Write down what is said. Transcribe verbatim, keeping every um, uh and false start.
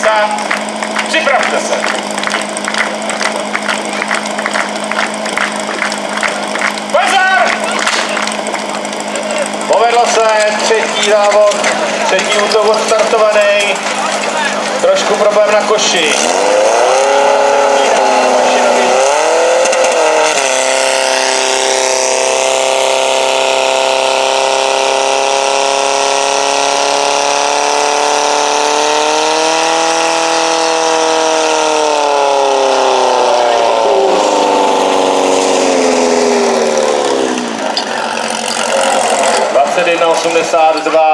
trasa. Připravte se. Pozor! Povedlo se, třetí závod, třetí útok odstartovaný. Trošku problém na koši. dvacet jedna osmdesát dva